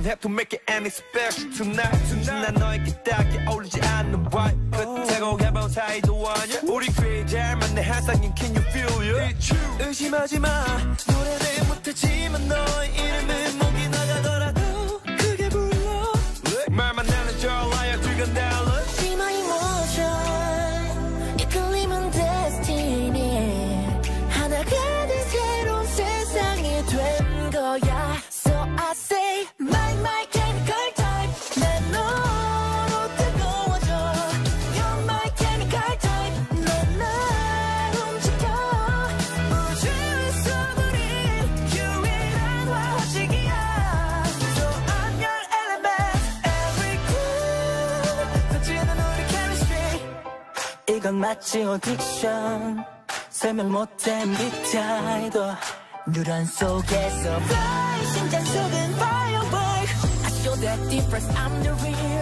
have to make it any special tonight. 난 너에게 딱히 어울리지 않는 vibe. 끝하고 해본 사이도 아냐. 우리 꽤 잘 맞네 항상인 can you feel it? 의심하지 마. 노래는 못하지만 너의 이름은 목이 나가더라도 크게 불러. 말만 나는 저 liar 두건 달러. See my emotion 이끌리면 destiny 하나가 된 새로운 세상이 된 거야. So I say my chemical type 난 너로 뜨거워져. You're my chemical type 넌 날 움직여. 우주에서 우린 유일한 화식이야. So I'm your element every cool 터지는 우리 chemistry. 이건 마치 오디션 설명 못해 MBTI도 누런 속에서 fly 심장 속은 firework. I show that difference I'm the real